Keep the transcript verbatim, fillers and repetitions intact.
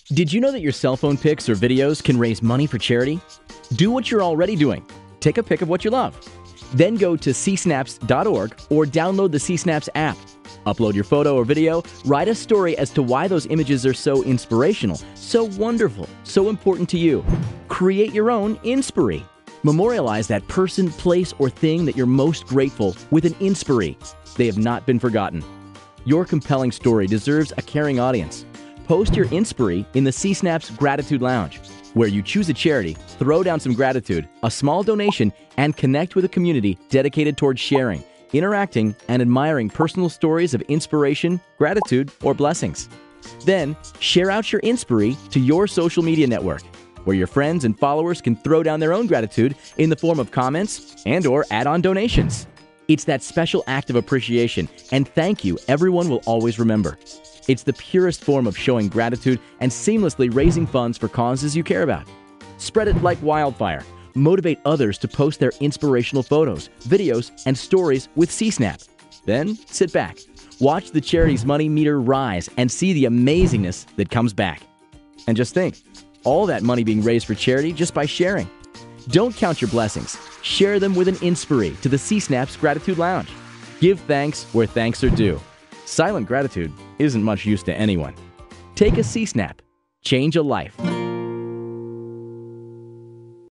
Did you know that your cell phone pics or videos can raise money for charity? Do what you're already doing. Take a pic of what you love. Then go to c snaps dot org or download the Csnaps app. Upload your photo or video, write a story as to why those images are so inspirational, so wonderful, so important to you. Create your own Inspirie. Memorialize that person, place, or thing that you're most grateful with an Inspirie. They have not been forgotten. Your compelling story deserves a caring audience. Post your Inspirie in the Csnaps Gratitude Lounge, where you choose a charity, throw down some gratitude, a small donation, and connect with a community dedicated towards sharing, interacting, and admiring personal stories of inspiration, gratitude, or blessings. Then, share out your Inspirie to your social media network, where your friends and followers can throw down their own gratitude in the form of comments and or add-on donations. It's that special act of appreciation and thank you everyone will always remember. It's the purest form of showing gratitude and seamlessly raising funds for causes you care about. Spread it like wildfire. Motivate others to post their inspirational photos, videos, and stories with Csnap. Then sit back, watch the charity's money meter rise, and see the amazingness that comes back. And just think, all that money being raised for charity just by sharing. Don't count your blessings. Share them with an Inspirie to the Csnaps Gratitude Lounge. Give thanks where thanks are due. Silent gratitude isn't much use to anyone. Take a Csnap. Change a life.